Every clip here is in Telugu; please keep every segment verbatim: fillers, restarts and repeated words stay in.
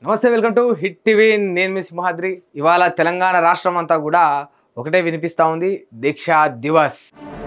నమస్తే, వెల్కమ్ టు హిట్ టీవీ. నేను మీ సింహాద్రి. ఇవాళ తెలంగాణ రాష్ట్రం అంతా కూడా ఒకటే వినిపిస్తూ ఉంది, దీక్షా దివస్.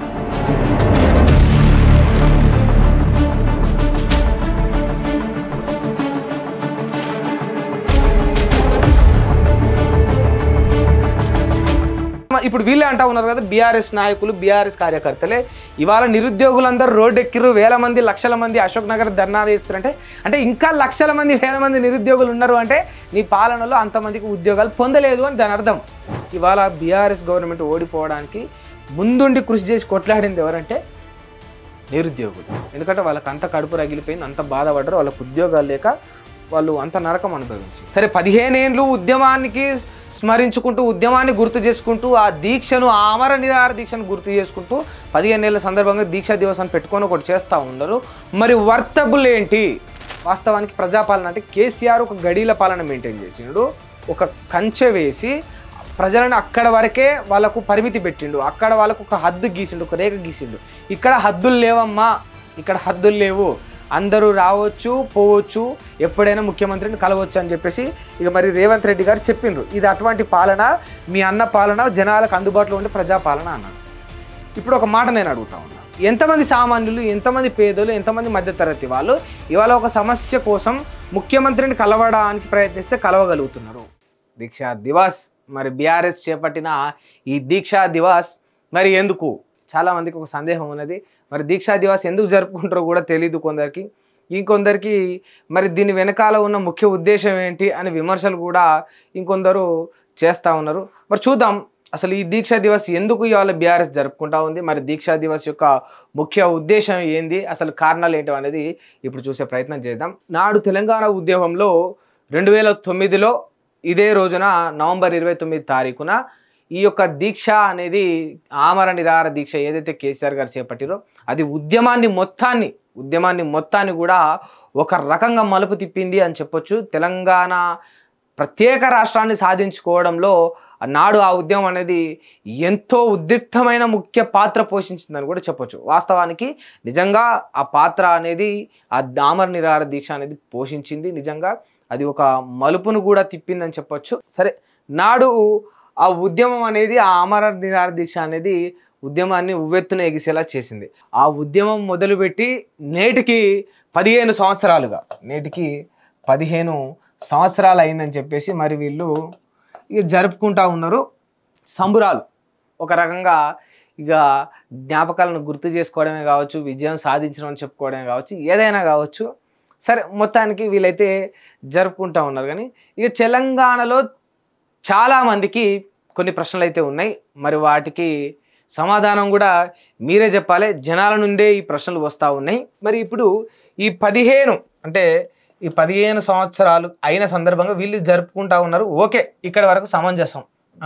ఇప్పుడు వీళ్ళే అంటా ఉన్నారు కదా, బీఆర్ఎస్ నాయకులు, బీఆర్ఎస్ కార్యకర్తలే ఇవాళ నిరుద్యోగులందరూ రోడ్డు ఎక్కిరు, వేల మంది లక్షల మంది అశోక్ నగర్ ధర్నాలు చేస్తారంటే అంటే ఇంకా లక్షల మంది వేల మంది నిరుద్యోగులు ఉన్నారు అంటే నీ పాలనలో అంతమందికి ఉద్యోగాలు పొందలేదు అని దాని అర్థం. ఇవాళ బీఆర్ఎస్ గవర్నమెంట్ ఓడిపోవడానికి ముందుండి కృషి చేసి కొట్లాడింది ఎవరంటే నిరుద్యోగులు. ఎందుకంటే వాళ్ళకి అంత కడుపు రగిలిపోయింది, అంత బాధపడ్డారు, వాళ్ళకు ఉద్యోగాలు లేక వాళ్ళు అంత నరకం అనుభవించి. సరే, పదిహేను ఏళ్ళు ఉద్యమానికి స్మరించుకుంటూ, ఉద్యమాన్ని గుర్తు చేసుకుంటూ, ఆ దీక్షను, ఆ అమర నిరాహార దీక్షను గుర్తు చేసుకుంటూ పదిహేను ఏళ్ళ సందర్భంగా దీక్షా దివస్ అని పెట్టుకొని ఒకటి చేస్తూ ఉన్నారు. మరి వర్తబుల్ ఏంటి? వాస్తవానికి ప్రజాపాలన అంటే కేసీఆర్ ఒక గడీల పాలన మెయింటైన్ చేసిండు, ఒక కంచె వేసి ప్రజలను అక్కడ వరకే వాళ్ళకు పరిమితి పెట్టిండు, అక్కడ వాళ్ళకు ఒక హద్దు గీసిండు, ఒక రేఖ గీసిండు. ఇక్కడ హద్దులు లేవమ్మా, ఇక్కడ హద్దులు లేవు, అందరూ రావచ్చు పోవచ్చు, ఎప్పుడైనా ముఖ్యమంత్రిని కలవచ్చు అని చెప్పేసి ఇక మరి రేవంత్ రెడ్డి గారు చెప్పిండ్రు. ఇది అటువంటి పాలన, మీ అన్న పాలన, జనాలకు అందుబాటులో ఉండే ప్రజాపాలన అన్నాడు. ఇప్పుడు ఒక మాట నేను అడుగుతా ఉన్నా, ఎంతమంది సామాన్యులు, ఎంతమంది పేదలు, ఎంతమంది మధ్యతరగతి వాళ్ళు ఇవాళ ఒక సమస్య కోసం ముఖ్యమంత్రిని కలవడానికి ప్రయత్నిస్తే కలవగలుగుతున్నారు? దీక్షా దివస్, మరి బీఆర్ఎస్ చేపట్టిన ఈ దీక్షా దివస్ మరి ఎందుకు? చాలామందికి ఒక సందేహం ఉన్నది, మరి దీక్షా దివస్ ఎందుకు జరుపుకుంటారో కూడా తెలీదు కొందరికి. ఇంకొందరికి మరి దీని వెనకాల ఉన్న ముఖ్య ఉద్దేశం ఏంటి అని విమర్శలు కూడా ఇంకొందరు చేస్తూ ఉన్నారు. మరి చూద్దాం అసలు ఈ దీక్షా దివస్ ఎందుకు ఇవాళ బీఆర్ఎస్ జరుపుకుంటా ఉంది, మరి దీక్షా దివస్ యొక్క ముఖ్య ఉద్దేశం ఏంది, అసలు కారణాలు ఏంటో అనేది ఇప్పుడు చూసే ప్రయత్నం చేద్దాం. నాడు తెలంగాణ ఉద్యమంలో రెండు వేల తొమ్మిదిలో ఇదే రోజున నవంబర్ ఇరవై తొమ్మిది తారీఖున ఈ యొక్క దీక్ష అనేది, ఆమర నిరాహార దీక్ష ఏదైతే కేసీఆర్ గారు చేపట్టిరో అది ఉద్యమాన్ని మొత్తాన్ని ఉద్యమాన్ని మొత్తాన్ని కూడా ఒక రకంగా మలుపు తిప్పింది అని చెప్పొచ్చు. తెలంగాణ ప్రత్యేక రాష్ట్రాన్ని సాధించుకోవడంలో నాడు ఆ ఉద్యమం అనేది ఎంతో ఉద్రిక్తమైన ముఖ్య పాత్ర పోషించిందని కూడా చెప్పొచ్చు. వాస్తవానికి నిజంగా ఆ పాత్ర అనేది, ఆ ఆమర నిరాహార దీక్ష అనేది పోషించింది. నిజంగా అది ఒక మలుపును కూడా తిప్పిందని చెప్పొచ్చు. సరే, నాడు ఆ ఉద్యమం అనేది, ఆ ఆమర నిరాహార దీక్ష అనేది ఉద్యమాన్ని ఉవ్వెత్తున ఎగిసేలా చేసింది. ఆ ఉద్యమం మొదలుపెట్టి నేటికి పదిహేను సంవత్సరాలుగా నేటికి పదిహేను సంవత్సరాలు అయిందని చెప్పేసి మరి వీళ్ళు ఇక జరుపుకుంటా ఉన్నారు సంబురాలు. ఒక రకంగా ఇక జ్ఞాపకాలను గుర్తు చేసుకోవడమే కావచ్చు, విజయం సాధించడం అని చెప్పుకోవడమే కావచ్చు, ఏదైనా కావచ్చు. సరే, మొత్తానికి వీళ్ళైతే జరుపుకుంటా ఉన్నారు. కానీ ఇక తెలంగాణలో చాలామందికి కొన్ని ప్రశ్నలు అయితే ఉన్నాయి. మరి వాటికి సమాధానం కూడా మీరే చెప్పాలి. జనాల నుండే ఈ ప్రశ్నలు వస్తూ ఉన్నాయి. మరి ఇప్పుడు ఈ పదిహేను అంటే ఈ పదిహేను సంవత్సరాలు అయిన సందర్భంగా వీళ్ళు జరుపుకుంటా ఉన్నారు. ఓకే, ఇక్కడ వరకు సమంజసం.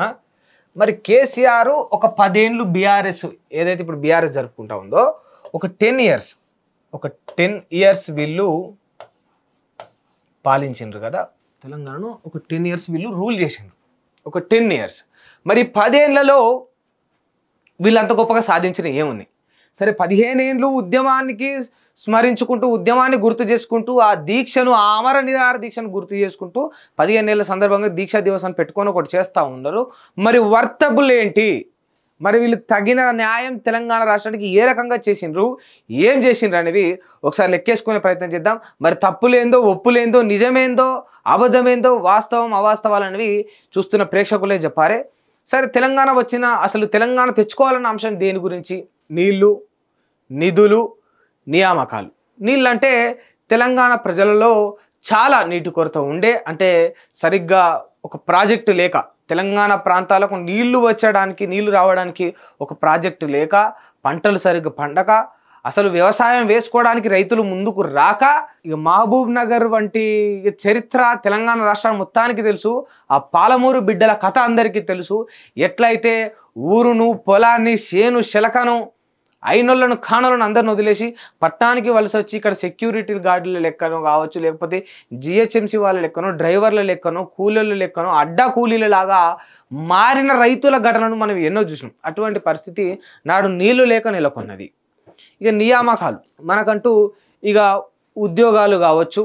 మరి కేసీఆర్ ఒక పదేళ్ళు బీఆర్ఎస్ ఏదైతే ఇప్పుడు బీఆర్ఎస్ జరుపుకుంటా ఉందో, ఒక టెన్ ఇయర్స్ ఒక టెన్ ఇయర్స్ వీళ్ళు పాలించిండ్రు కదా తెలంగాణను. ఒక టెన్ ఇయర్స్ వీళ్ళు రూల్ చేసిండ్రు, ఒక టెన్ ఇయర్స్. మరి పదేళ్లలో వీళ్ళంత గొప్పగా సాధించిన ఏముంది? సరే, పదిహేను ఏళ్ళు ఉద్యమానికి స్మరించుకుంటూ, ఉద్యమాన్ని గుర్తు చేసుకుంటూ, ఆ దీక్షను, ఆ అమర నిరాహార దీక్షను గుర్తు చేసుకుంటూ పదిహేను ఏళ్ళ సందర్భంగా దీక్షా దివస్ అని పెట్టుకొని ఒకటి చేస్తూ ఉన్నారు. మరి వర్తబుల్ ఏంటి? మరి వీళ్ళు తగిన న్యాయం తెలంగాణ రాష్ట్రానికి ఏ రకంగా చేసిండ్రు, ఏం చేసిండ్రు అనేవి ఒకసారి లెక్కేసుకునే ప్రయత్నం చేద్దాం. మరి తప్పులేందో, ఒప్పులేందో, నిజమేందో, అబద్ధమేందో, వాస్తవం అవాస్తవాలు అనేవి చూస్తున్న ప్రేక్షకులే చెప్పారే. సరే, తెలంగాణ వచ్చిన అసలు తెలంగాణ తెచ్చుకోవాలన్న అంశం దేని గురించి? నీళ్లు, నిధులు, నియామకాలు. నీళ్ళు అంటే తెలంగాణ ప్రజలలో చాలా నీటి కొరత ఉండే, అంటే సరిగ్గా ఒక ప్రాజెక్టు లేక, తెలంగాణ ప్రాంతాలకు నీళ్లు వచ్చడానికి, నీళ్లు రావడానికి ఒక ప్రాజెక్టు లేక, పంటలు సరిగ్గా పండక, అసలు వ్యవసాయం వేసుకోవడానికి రైతులు ముందుకు రాక, ఇక మహబూబ్ నగర్ వంటి చరిత్ర తెలంగాణ రాష్ట్రం మొత్తానికి తెలుసు. ఆ పాలమూరు బిడ్డల కథ అందరికీ తెలుసు. ఎట్లయితే ఊరును, పొలాన్ని, చేను శెలకను, అయినోళ్ళను కానోళ్ళను అందరిని వదిలేసి పట్టణానికి వలస వచ్చి ఇక్కడ సెక్యూరిటీ గార్డుల లెక్కనో కావచ్చు, లేకపోతే జిహెచ్ఎంసీ వాళ్ళ లెక్కనో, డ్రైవర్ల లెక్కనో, కూలీల లెక్కనో, అడ్డా కూలీల లాగా మారిన రైతుల ఘటనను మనం ఎన్నో చూసినాం. అటువంటి పరిస్థితి నాడు నీళ్లు లేక నెలకొన్నది. ఇక నియామకాలు, మనకంటూ ఇక ఉద్యోగాలు కావచ్చు,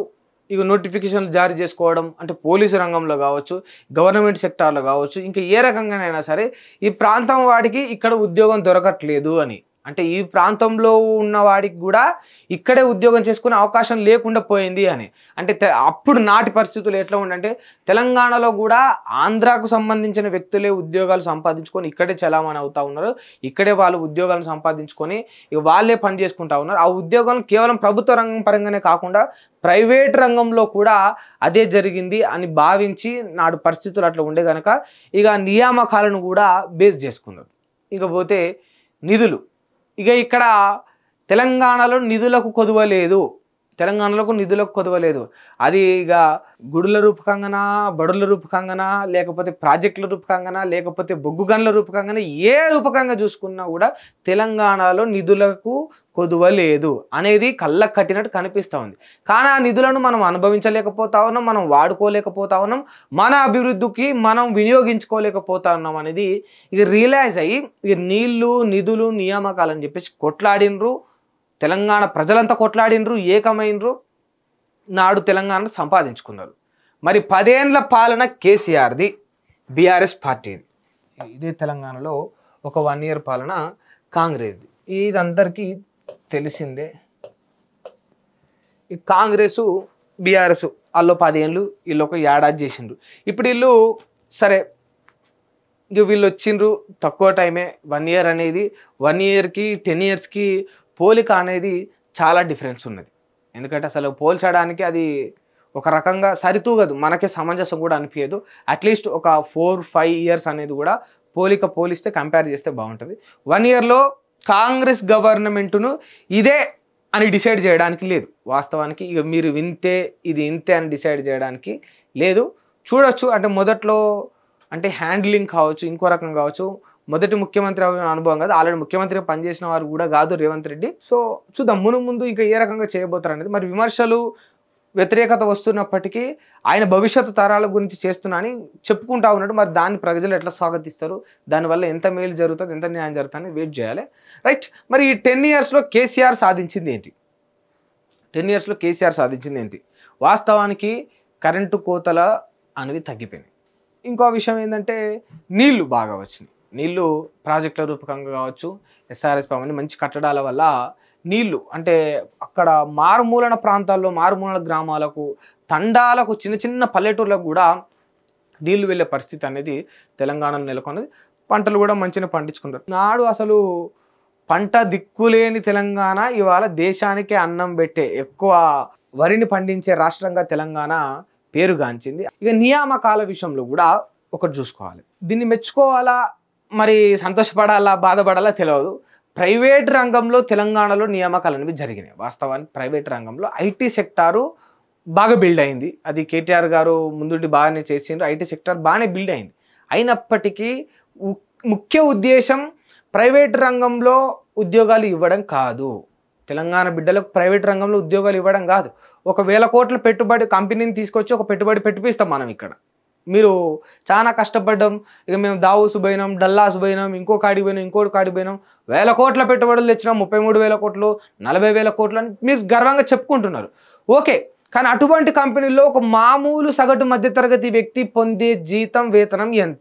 ఇక నోటిఫికేషన్లు జారీ చేసుకోవడం అంటే పోలీసు రంగంలో కావచ్చు, గవర్నమెంట్ సెక్టార్లో కావచ్చు, ఇంకా ఏ రకంగానైనా సరే ఈ ప్రాంతం వాడికి ఇక్కడ ఉద్యోగం దొరకట్లేదు అని, అంటే ఈ ప్రాంతంలో ఉన్న వాడికి కూడా ఇక్కడే ఉద్యోగం చేసుకునే అవకాశం లేకుండా పోయింది అని. అంటే అప్పుడు నాటి పరిస్థితులు ఎట్లా ఉండంటే తెలంగాణలో కూడా ఆంధ్రాకు సంబంధించిన వ్యక్తులే ఉద్యోగాలు సంపాదించుకొని ఇక్కడే చలామణి అవుతా ఉన్నారు, ఇక్కడే వాళ్ళు ఉద్యోగాలను సంపాదించుకొని ఇక వాళ్ళే పని చేసుకుంటా ఉన్నారు. ఆ ఉద్యోగాలు కేవలం ప్రభుత్వ రంగం పరంగానే కాకుండా ప్రైవేట్ రంగంలో కూడా అదే జరిగింది అని భావించి నాడు పరిస్థితులు అట్లా ఉండే కనుక ఇక నియామకాలను కూడా బేస్ చేసుకున్నారు. ఇకపోతే నిధులు, ఇక ఇక్కడ తెలంగాణలో నిధులకు కొదవలేదు, తెలంగాణలకు నిధులకు కొదవలేదు. అది ఇక గుడుల రూపకంగానా, బడుల రూపకంగానా, లేకపోతే ప్రాజెక్టుల రూపకంగానా, లేకపోతే బొగ్గు గనుల రూపకంగానా, ఏ రూపకంగా చూసుకున్నా కూడా తెలంగాణలో నిధులకు కొదవలేదు అనేది కళ్ళకు కట్టినట్టు కనిపిస్తూ ఉంది. కానీ ఆ నిధులను మనం అనుభవించలేకపోతా ఉన్నాం, మనం వాడుకోలేకపోతా ఉన్నాం, మన అభివృద్ధికి మనం వినియోగించుకోలేకపోతా ఉన్నాం అనేది ఇది రియలైజ్ అయ్యి ఇక నీళ్లు, నిధులు, నియామకాలని చెప్పేసి కొట్లాడినరు. తెలంగాణ ప్రజలంతా కొట్లాడినరు, ఏకమైనరు, నాడు తెలంగాణ సంపాదించుకున్నారు. మరి పదేండ్ల పాలన కేసీఆర్ది, బీఆర్ఎస్ పార్టీది. ఇదే తెలంగాణలో ఒక వన్ ఇయర్ పాలన కాంగ్రెస్ది. ఇది అందరికీ తెలిసిందే. ఈ కాంగ్రెసు బీఆర్ఎస్ వాళ్ళు పదేళ్ళు, వీళ్ళు ఒక ఏడాది చేసిండ్రు. ఇప్పుడు వీళ్ళు సరే ఇక వీళ్ళు వచ్చిండ్రు తక్కువ టైమే. వన్ ఇయర్ అనేది వన్ ఇయర్కి టెన్ ఇయర్స్కి పోలిక అనేది చాలా డిఫరెన్స్ ఉన్నది. ఎందుకంటే అసలు పోల్చడానికి అది ఒక రకంగా సరితూగదు, మనకే సమంజసం కూడా అనిపించదు. అట్లీస్ట్ ఒక ఫోర్ ఫైవ్ ఇయర్స్ అనేది కూడా పోలిక పోలిస్తే కంపేర్ చేస్తే బాగుంటుంది. వన్ ఇయర్లో కాంగ్రెస్ గవర్నమెంట్ను ఇదే అని డిసైడ్ చేయడానికి లేదు. వాస్తవానికి ఇక మీరు వింతే ఇది ఇంతే అని డిసైడ్ చేయడానికి లేదు. చూడొచ్చు అంటే మొదట్లో అంటే హ్యాండ్లింగ్ కావచ్చు, ఇంకో రకం కావచ్చు, మొదటి ముఖ్యమంత్రి అనుభవం కాదు, ఆల్రెడీ ముఖ్యమంత్రిగా పనిచేసిన వారు కూడా కాదు రేవంత్ రెడ్డి. సో చూద్దాం మును ముందు ఇంకా ఏ రకంగా చేయబోతారు అనేది. మరి విమర్శలు, వ్యతిరేకత వస్తున్నప్పటికీ ఆయన భవిష్యత్తు తరాల గురించి చేస్తున్నా అని చెప్పుకుంటా ఉన్నాడు. మరి దాన్ని ప్రజలు ఎట్లా స్వాగతిస్తారు, దానివల్ల ఎంత మేలు జరుగుతుంది, ఎంత న్యాయం జరుగుతుంది వెయిట్ చేయాలి. రైట్. మరి ఈ టెన్ ఇయర్స్లో కేసీఆర్ సాధించింది ఏంటి? టెన్ ఇయర్స్లో కేసీఆర్ సాధించింది ఏంటి? వాస్తవానికి కరెంటు కోతల అనేవి తగ్గిపోయినాయి. ఇంకో విషయం ఏంటంటే నీళ్లు బాగా వచ్చినాయి. నీళ్లు ప్రాజెక్టుల రూపకంగా కావచ్చు, ఎస్ఆర్ఎస్ పవన్ మంచి కట్టడాల వల్ల నీళ్లు అంటే అక్కడ మారుమూలన ప్రాంతాల్లో, మారుమూలన గ్రామాలకు, తండాలకు, చిన్న చిన్న పల్లెటూర్లకు కూడా నీళ్లు వెళ్ళే పరిస్థితి అనేది తెలంగాణలో నెలకొన్నది. పంటలు కూడా మంచిగా పండించుకుంటారు. నాడు అసలు పంట దిక్కులేని తెలంగాణ ఇవాళ దేశానికే అన్నం పెట్టే ఎక్కువ వరిని పండించే రాష్ట్రంగా తెలంగాణ పేరుగాంచింది. ఇక నియామకాల విషయంలో కూడా ఒకటి చూసుకోవాలి. దీన్ని మెచ్చుకోవాలా, మరి సంతోషపడాలా, బాధపడాలా తెలియదు. ప్రైవేట్ రంగంలో తెలంగాణలో నియామకాలు అనేవి జరిగినాయి. వాస్తవానికి ప్రైవేట్ రంగంలో ఐటీ సెక్టారు బాగా బిల్డ్ అయింది. అది కేటీఆర్ గారు ముందుండి బాగానే చేసిండ్రు. ఐటీ సెక్టార్ బాగానే బిల్డ్ అయింది. అయినప్పటికీ ముఖ్య ఉద్దేశం ప్రైవేట్ రంగంలో ఉద్యోగాలు ఇవ్వడం కాదు. తెలంగాణ బిడ్డలకు ప్రైవేట్ రంగంలో ఉద్యోగాలు ఇవ్వడం కాదు. ఒక వేల కోట్ల పెట్టుబడి కంపెనీని తీసుకొచ్చి ఒక పెట్టుబడి పెట్టిపిస్తాం మనం. ఇక్కడ మీరు చాలా కష్టపడ్డాం, ఇక మేము దావూసు పోయినాం, డల్లాస్ పోయినాం, ఇంకో కాడికి పోయినాం, ఇంకోటి కాడికి పోయినాం, వేల కోట్ల పెట్టుబడులు తెచ్చినాం, ముప్పై మూడు వేల కోట్లు నలభై వేల కోట్లు అని మీరు గర్వంగా చెప్పుకుంటున్నారు. ఓకే, కానీ అటువంటి కంపెనీల్లో ఒక మామూలు సగటు మధ్యతరగతి వ్యక్తి పొందే జీతం, వేతనం ఎంత?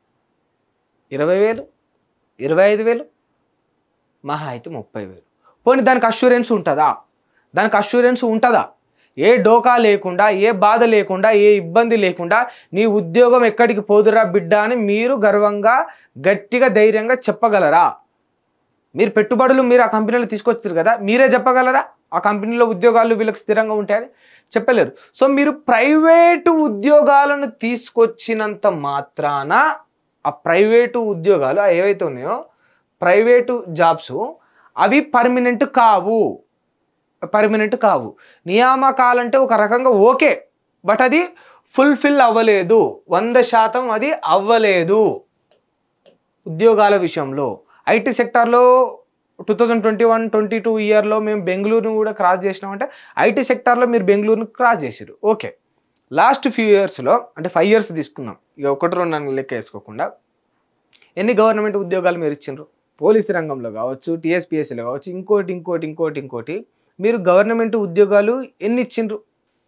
ఇరవై వేలు, ఇరవై ఐదు వేలు, మహా అయితే ముప్పై వేలు. పోనీ దానికి అష్యూరెన్స్ ఉంటుందా? దానికి అష్యూరెన్స్ ఉంటుందా? ఏ డోకా లేకుండా, ఏ బాధ లేకుండా, ఏ ఇబ్బంది లేకుండా నీ ఉద్యోగం ఎక్కడికి పోదురా బిడ్డ అని మీరు గర్వంగా గట్టిగా ధైర్యంగా చెప్పగలరా? మీరు పెట్టుబడులు మీరు ఆ కంపెనీలో తీసుకొచ్చారు కదా, మీరే చెప్పగలరా ఆ కంపెనీలో ఉద్యోగాలు వీళ్ళకి స్థిరంగా ఉంటాయని? చెప్పలేరు. సో మీరు ప్రైవేటు ఉద్యోగాలను తీసుకొచ్చినంత మాత్రాన ఆ ప్రైవేటు ఉద్యోగాలు ఏవైతే ఉన్నాయో ప్రైవేటు జాబ్స్ అవి పర్మనెంట్ కావు, పర్మనెంట్ కావు. నియామకాలంటే ఒక రకంగా ఓకే, బట్ అది ఫుల్ఫిల్ అవ్వలేదు, వంద శాతం అది అవ్వలేదు. ఉద్యోగాల విషయంలో ఐటీ సెక్టార్లో two thousand twenty one twenty two ఇయర్లో మేము బెంగళూరును కూడా క్రాస్ చేసినామంటే ఐటీ సెక్టార్లో మీరు బెంగళూరును క్రాస్ చేసారు. ఓకే, లాస్ట్ ఫ్యూ ఇయర్స్లో అంటే ఫైవ్ ఇయర్స్ తీసుకుందాం, ఇక ఒకటి రెండు నన్ను లెక్క వేసుకోకుండా ఎన్ని గవర్నమెంట్ ఉద్యోగాలు మీరు ఇచ్చిండ్రు? పోలీసు రంగంలో కావచ్చు, టీఎస్పీఎస్సీలో కావచ్చు, ఇంకోటి ఇంకోటి ఇంకోటి ఇంకోటి మీరు గవర్నమెంట్ ఉద్యోగాలు ఎన్ని ఇచ్చిండ్రు?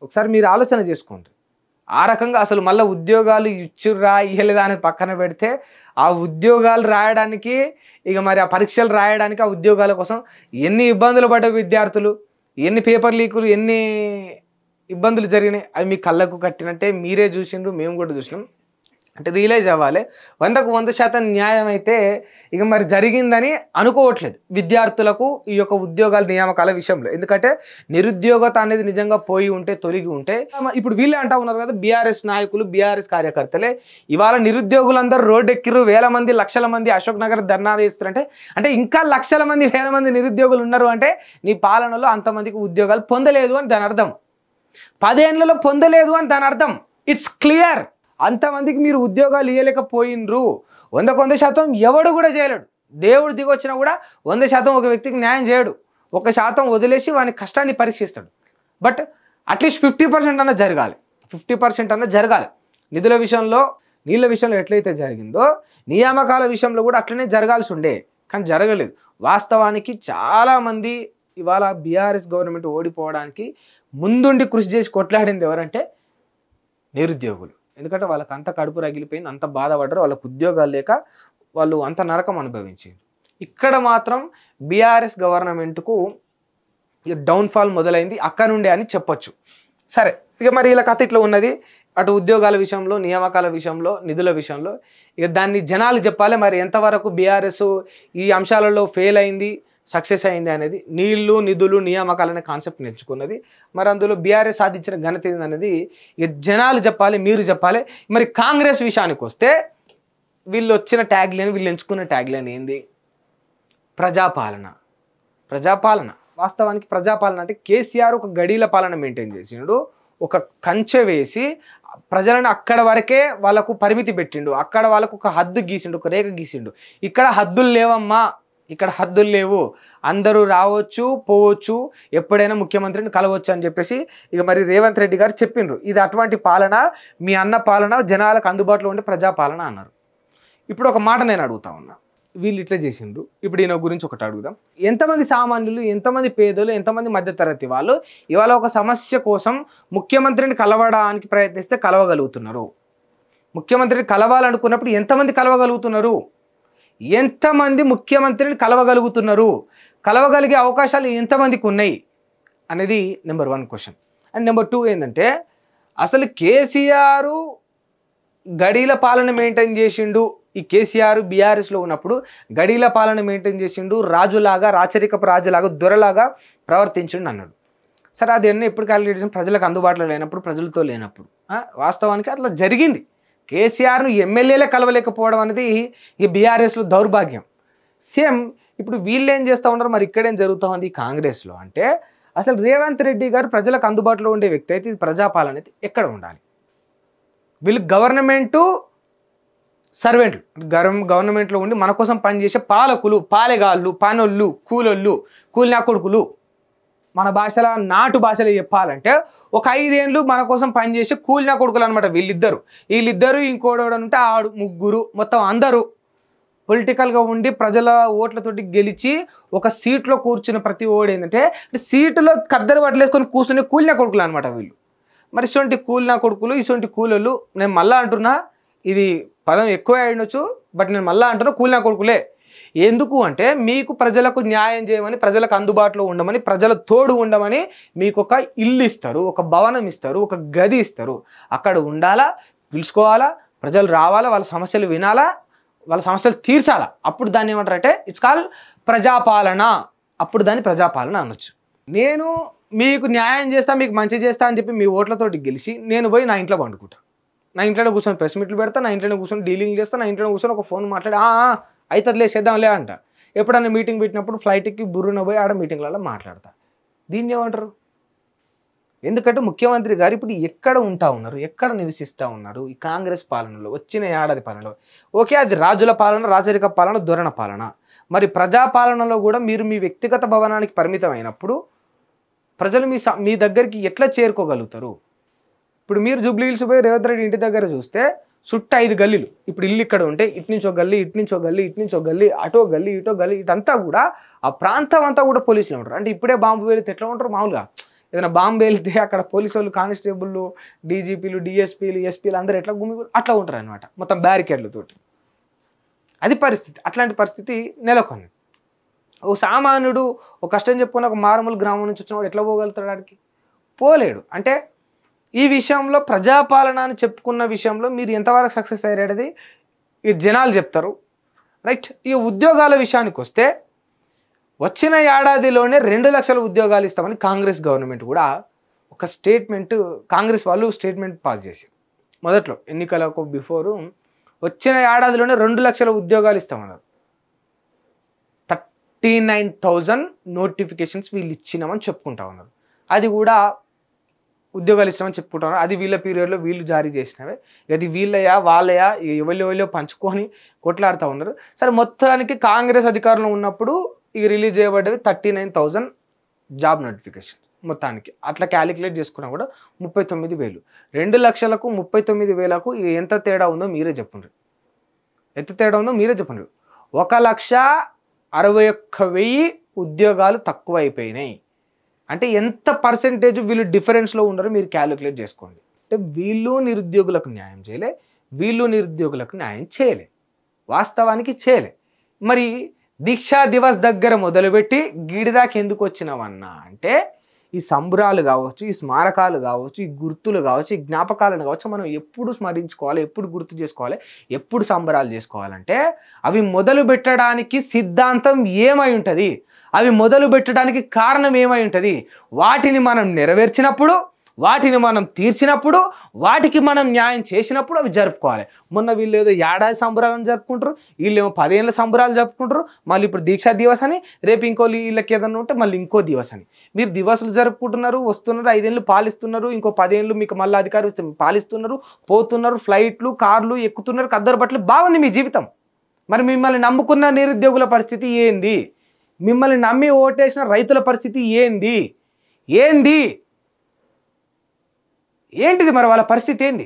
ఒకసారి మీరు ఆలోచన చేసుకోండి. ఆ రకంగా అసలు మళ్ళీ ఉద్యోగాలు ఇచ్చురా ఇయ్యలేదా అనేది పక్కన పెడితే ఆ ఉద్యోగాలు రాయడానికి ఇక మరి ఆ పరీక్షలు రాయడానికి ఆ ఉద్యోగాల కోసం ఎన్ని ఇబ్బందులు పడ్డ విద్యార్థులు, ఎన్ని పేపర్ లీకులు, ఎన్ని ఇబ్బందులు జరిగినాయి అవి మీ కళ్ళకు కట్టినట్టే మీరే చూసిండ్రు, మేము కూడా చూసినాం. అంటే రియలైజ్ అవ్వాలి. వందకు వంద శాతం న్యాయం అయితే ఇక మరి జరిగిందని అనుకోవట్లేదు విద్యార్థులకు ఈ యొక్క ఉద్యోగాల నియామకాల విషయంలో. ఎందుకంటే నిరుద్యోగత అనేది నిజంగా పోయి ఉంటే, తొలగి ఉంటే, ఇప్పుడు వీళ్ళే అంటా ఉన్నారు కదా బీఆర్ఎస్ నాయకులు, బీఆర్ఎస్ కార్యకర్తలే ఇవాళ నిరుద్యోగులందరూ రోడ్డు ఎక్కిరు, వేల మంది లక్షల మంది అశోక్ నగర్ ధర్నా చేస్తారంటే, అంటే ఇంకా లక్షల మంది వేల మంది నిరుద్యోగులు ఉన్నారు అంటే నీ పాలనలో అంతమందికి ఉద్యోగాలు పొందలేదు అని దాని అర్థం. పదేళ్లలో పొందలేదు అని దాని అర్థం. It's clear. అంతమందికి మీరు ఉద్యోగాలు ఇవ్వలేకపోయినరు. వందకు వంద శాతం ఎవడు కూడా చేయలేడు. దేవుడు దిగొచ్చినా కూడా వంద శాతం ఒక వ్యక్తికి న్యాయం చేయడు. ఒక శాతం వదిలేసి వాని కష్టాన్ని పరీక్షిస్తాడు. బట్ అట్లీస్ట్ ఫిఫ్టీ పర్సెంట్ అన్న జరగాలి. ఫిఫ్టీ పర్సెంట్ అన్న జరగాలి. నిధుల విషయంలో, నీళ్ళ విషయంలో ఎట్లయితే జరిగిందో నియామకాల విషయంలో కూడా అట్లనే జరగాల్సి ఉండే, కానీ జరగలేదు. వాస్తవానికి చాలామంది ఇవాళ బీఆర్ఎస్ గవర్నమెంట్ ఓడిపోవడానికి ముందుండి కృషి చేసి కొట్లాడింది ఎవరంటే నిరుద్యోగులు. ఎందుకంటే వాళ్ళకి అంత కడుపు రగిలిపోయింది, అంత బాధపడ్డారు, వాళ్ళకు ఉద్యోగాలు లేక వాళ్ళు అంత నరకం అనుభవించారు. ఇక్కడ మాత్రం బీఆర్ఎస్ గవర్నమెంట్కు డౌన్ఫాల్ మొదలైంది అక్కడ నుండే అని చెప్పొచ్చు. సరే, ఇక మరి ఇలా కథ ఇట్లా ఉన్నది. అటు ఉద్యోగాల విషయంలో, నియామకాల విషయంలో, నిధుల విషయంలో ఇక దాన్ని జనాలు చెప్పాలి మరి ఎంతవరకు బీఆర్ఎస్ ఈ అంశాలలో ఫెయిల్ అయింది, సక్సెస్ అయింది అనేది. నీళ్లు, నిధులు, నియామకాలు అనే కాన్సెప్ట్ నేర్చుకున్నది. మరి అందులో బీఆర్ఎస్ సాధించిన ఘనత ఏందనేది ఇక జనాలు చెప్పాలి, మీరు చెప్పాలి. మరి కాంగ్రెస్ విషయానికి వస్తే వీళ్ళు వచ్చిన ట్యాగ్ లైన్, వీళ్ళు ఎంచుకున్న ట్యాగ్ లైన్ ఏంది? ప్రజాపాలన. ప్రజాపాలన వాస్తవానికి ప్రజాపాలన అంటే కేసీఆర్ ఒక గడీల పాలన మెయింటైన్ చేసిండు. ఒక కంచె వేసి ప్రజలను అక్కడ వరకే వాళ్ళకు పరిమితి పెట్టిండు. అక్కడ వాళ్ళకు ఒక హద్దు గీసిండు, ఒక రేఖ గీసిండు. ఇక్కడ హద్దులు లేవమ్మా, ఇక్కడ హద్దులు లేవు, అందరూ రావచ్చు, పోవచ్చు, ఎప్పుడైనా ముఖ్యమంత్రిని కలవచ్చు అని చెప్పేసి ఇక మరి రేవంత్ రెడ్డి గారు చెప్పిండ్రు. ఇది అటువంటి పాలన, మీ అన్న పాలన, జనాలకు అందుబాటులో ఉండే ప్రజాపాలన అన్నారు. ఇప్పుడు ఒక మాట నేను అడుగుతా ఉన్నా, వీళ్ళు ఇట్లా చేసిండ్రు, ఇప్పుడు ఈయన గురించి ఒకటి అడుగుదాం. ఎంతమంది సామాన్యులు, ఎంతమంది పేదలు, ఎంతమంది మధ్యతరగతి వాళ్ళు ఇవాళ ఒక సమస్య కోసం ముఖ్యమంత్రిని కలవడానికి ప్రయత్నిస్తే కలవగలుగుతున్నారు? ముఖ్యమంత్రిని కలవాలనుకున్నప్పుడు ఎంతమంది కలవగలుగుతున్నారు? ఎంతమంది ముఖ్యమంత్రిని కలవగలుగుతున్నారు? కలవగలిగే అవకాశాలు ఎంతమందికి ఉన్నాయి అనేది number one question. And number two ఏంటంటే అసలు కేసీఆర్ గడీల పాలన మెయింటైన్ చేసిండు. ఈ కేసీఆర్ బీఆర్ఎస్లో ఉన్నప్పుడు గడీల పాలన మెయింటైన్ చేసిండు, రాజులాగా, రాచరికపు రాజులాగా, దొరలాగా ప్రవర్తించిండు అన్నాడు. సరే, అది ఎన్నో ఎప్పుడు క్యాలిక్యులేట్ చేసిన ప్రజలకు అందుబాటులో లేనప్పుడు, ప్రజలతో లేనప్పుడు. వాస్తవానికి అట్లా జరిగింది. కేసీఆర్ను ఎమ్మెల్యేలే కలవలేకపోవడం అనేది ఈ బీఆర్ఎస్లో దౌర్భాగ్యం. సేమ్ ఇప్పుడు వీళ్ళు ఏం చేస్తూ ఉన్నారు, మరి ఇక్కడేం జరుగుతూ ఉంది కాంగ్రెస్లో అంటే అసలు రేవంత్ రెడ్డి గారు ప్రజలకు అందుబాటులో ఉండే వ్యక్తి అయితే ఇది ప్రజాపాలన అయితే ఎక్కడ ఉండాలి? వీళ్ళు గవర్నమెంటు సర్వెంట్లు, గవర్నమెంట్లో ఉండి మన కోసం పనిచేసే పాలకులు, పాలెగాళ్ళు, పనోళ్ళు, కూలోళ్ళు, కూలినా కొడుకులు. మన భాషలో, నాటు భాషలో చెప్పాలంటే ఒక ఐదేళ్ళు మన కోసం పనిచేసే కూలినా కొడుకులు అనమాట వీళ్ళిద్దరు. వీళ్ళిద్దరు ఇంకోడోడు ఉంటే ఆడు, ముగ్గురు, మొత్తం అందరూ పొలిటికల్గా ఉండి ప్రజల ఓట్లతోటి గెలిచి ఒక సీట్లో కూర్చున్న ప్రతి ఓడు ఏంటంటే సీటులో కద్దరు పట్టలేసుకొని కూర్చునే కూలినా కొడుకులు అనమాట వీళ్ళు. మరి ఇటువంటి కూలినా కొడుకులు, ఇటువంటి కూలోళ్ళు, నేను మళ్ళీ అంటున్నా, ఇది పదం ఎక్కువ అయ్యొచ్చు, బట్ నేను మళ్ళీ అంటున్నా కూలినా కొడుకులే. ఎందుకు అంటే మీకు ప్రజలకు న్యాయం చేయమని, ప్రజలకు అందుబాటులో ఉండమని, ప్రజల తోడు ఉండమని మీకు ఒక ఇల్లు ఇస్తారు, ఒక భవనం ఇస్తారు, ఒక గది ఇస్తారు. అక్కడ ఉండాలా, పిలుచుకోవాలా, ప్రజలు రావాలా, వాళ్ళ సమస్యలు వినాలా, వాళ్ళ సమస్యలు తీర్చాలా. అప్పుడు దాన్ని ఏమంటారంటే ఇట్స్ కాల్ ప్రజాపాలన. అప్పుడు దాన్ని ప్రజాపాలన అనొచ్చు. నేను మీకు న్యాయం చేస్తా, మీకు మంచి చేస్తా అని చెప్పి మీ ఓట్లతోటి గెలిచి నేను పోయి నా ఇంట్లో పండుకుంటా, నా ఇంట్లోనే కూర్చొని ప్రెస్ మీట్లు పెడతా, నా ఇంట్లోనే కూర్చొని డీలింగ్ చేస్తా, నా ఇంట్లోనే కూర్చొని ఒక ఫోన్ మాట్లాడి అవుతుందిలే చేద్దాంలే అంట. ఎప్పుడన్నా మీటింగ్ పెట్టినప్పుడు ఫ్లైట్కి బుర్రున పోయి ఆడ మీటింగ్లలో మాట్లాడతా. దీన్ని ఏమంటారు? ఎందుకంటే ముఖ్యమంత్రి గారు ఇప్పుడు ఎక్కడ ఉంటా ఉన్నారు, ఎక్కడ నివసిస్తూ ఉన్నారు ఈ కాంగ్రెస్ పాలనలో, వచ్చిన ఏడాది పాలనలో. ఓకే, అది రాజుల పాలన, రాచరిక పాలన, ధోరణ పాలన. మరి ప్రజాపాలనలో కూడా మీరు మీ వ్యక్తిగత భవనానికి పరిమితం అయినప్పుడు ప్రజలు మీ మీ దగ్గరికి ఎట్లా చేరుకోగలుగుతారు? ఇప్పుడు మీరు జూబ్లీ హిల్స్ పోయి రేవంత్ రెడ్డి ఇంటి దగ్గర చూస్తే చుట్టూ ఐదు గల్లీలు. ఇప్పుడు ఇల్లు ఇక్కడ ఉంటే ఇటు నుంచి ఒక గల్లీ, ఇటు నుంచి ఒక గల్లీ, ఇటు నుంచి ఒక గల్లీ, అటో గల్లీ, ఇటో గల్లీ, ఇటంతా కూడా ఆ ప్రాంతం అంతా కూడా పోలీసులు ఉంటారు. అంటే ఇప్పుడే బాంబు వెళితే ఎట్లా ఉంటారు మామూలుగా ఏదైనా బాంబు వెళ్తే అక్కడ పోలీసు వాళ్ళు కానిస్టేబుల్లు డీజీపీలు డిఎస్పీలు ఎస్పీలు అందరూ ఎట్లా గుమి అట్లా ఉంటారు అనమాట, మొత్తం బ్యారికేడ్లతోటి. అది పరిస్థితి. అట్లాంటి పరిస్థితి నెలకొంది. ఓ సామాన్యుడు ఒక కష్టం చెప్పుకుని ఒక మారుమూల గ్రామం నుంచి వచ్చినవాడు ఎట్లా పోగలుగుతాడు? ఆడికి పోలేడు. అంటే ఈ విషయంలో ప్రజాపాలన అని చెప్పుకున్న విషయంలో మీరు ఎంతవరకు సక్సెస్ అయ్యేది ఈ జనాలు చెప్తారు, రైట్? ఈ ఉద్యోగాల విషయానికి వస్తే వచ్చిన ఏడాదిలోనే రెండు లక్షల ఉద్యోగాలు ఇస్తామని కాంగ్రెస్ గవర్నమెంట్ కూడా ఒక స్టేట్మెంట్, కాంగ్రెస్ వాళ్ళు స్టేట్మెంట్ పాస్ చేశారు మొదట్లో ఎన్నికలకు బిఫోరు. వచ్చిన ఏడాదిలోనే రెండు లక్షల ఉద్యోగాలు ఇస్తామన్నారు. థర్టీ నైన్ థౌజండ్ నోటిఫికేషన్స్ వీళ్ళు ఇచ్చినామని చెప్పుకుంటా ఉన్నారు. అది కూడా ఉద్యోగాలు ఇస్తామని చెప్పుకుంటా ఉన్నారు. అది వీళ్ళ పీరియడ్లో వీళ్ళు జారీ చేసినవే. అది వీళ్ళయా వాళ్ళయా ఎవరి ఎవరిలో పంచుకొని కొట్లాడుతూ ఉన్నారు. సరే, మొత్తానికి కాంగ్రెస్ అధికారంలో ఉన్నప్పుడు ఇక రిలీజ్ చేయబడ్డవి thirty nine thousand job notification మొత్తానికి. అట్లా క్యాలిక్యులేట్ చేసుకున్నా కూడా ముప్పై తొమ్మిది వేలు రెండు లక్షలకు ముప్పై తొమ్మిది వేలకు ఎంత తేడా ఉందో మీరే చెప్పండి. ఎంత తేడా ఉందో మీరే చెప్పండి. ఒక లక్ష అరవై ఒక్క వెయ్యి ఉద్యోగాలు తక్కువ అయిపోయినాయి అంటే ఎంత పర్సెంటేజ్ వీళ్ళు డిఫరెన్స్లో ఉన్నారో మీరు క్యాలిక్యులేట్ చేసుకోండి. అంటే వీళ్ళు నిరుద్యోగులకు న్యాయం చేయలే, వీళ్ళు నిరుద్యోగులకు న్యాయం చేయలే, వాస్తవానికి చేయలే. మరి దీక్షా దివస్ దగ్గర మొదలుపెట్టి గీడిదాకా ఎందుకు వచ్చినావన్నా అంటే ఈ సంబరాలు కావచ్చు, ఈ స్మారకాలు కావచ్చు, ఈ గుర్తులు కావచ్చు, ఈ జ్ఞాపకాలను కావచ్చు మనం ఎప్పుడు స్మరించుకోవాలి, ఎప్పుడు గుర్తు చేసుకోవాలి, ఎప్పుడు సంబరాలు చేసుకోవాలంటే అవి మొదలు పెట్టడానికి సిద్ధాంతం ఏమై ఉంటుంది, అవి మొదలు పెట్టడానికి కారణం ఏమై ఉంటుంది, వాటిని మనం నెరవేర్చినప్పుడు, వాటిని మనం తీర్చినప్పుడు, వాటికి మనం న్యాయం చేసినప్పుడు అవి జరుపుకోవాలి. మొన్న వీళ్ళు ఏదో ఏడాది సంబరాలను జరుపుకుంటారు, వీళ్ళేమో పదేళ్ళ సంబరాలు జరుపుకుంటారు, మళ్ళీ ఇప్పుడు దీక్షా దివస్ అని, రేపు ఇంకో వీళ్ళకి ఏదన్నా ఉంటే మళ్ళీ ఇంకో దివస్ అని. మీరు దివసులు జరుపుకుంటున్నారు, వస్తున్నారు, ఐదేళ్ళు పాలిస్తున్నారు, ఇంకో పదేళ్ళు మీకు మళ్ళీ అధికారులు పాలిస్తున్నారు, పోతున్నారు, ఫ్లైట్లు కార్లు ఎక్కుతున్నారు, కద్దరు బట్టలు, బాగుంది మీ జీవితం. మరి మిమ్మల్ని నమ్ముకున్న నిరుద్యోగుల పరిస్థితి ఏంది? మిమ్మల్ని నమ్మి ఓటేసిన రైతుల పరిస్థితి ఏంది? ఏంది ఏంటిది మరి వాళ్ళ పరిస్థితి ఏంది?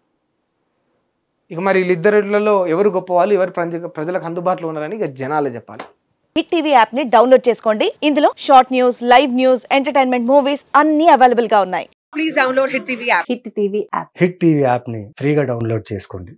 ఇక మరి వీళ్ళిద్దరిలో ఎవరు గొప్పవాళ్ళు, ఎవరు ప్రజలకు అందుబాటులో ఉన్నారని ఇక జనాలే చెప్పాలి. హిట్ టీవీ యాప్ ని డౌన్లోడ్ చేసుకోండి. ఇందులో short news, live news, entertainment movies అన్ని అవైలబుల్ గా ఉన్నాయి. Please download hit TV app. Hit TV app hit TV app ని ఫ్రీగా డౌన్లోడ్ చేసుకోండి.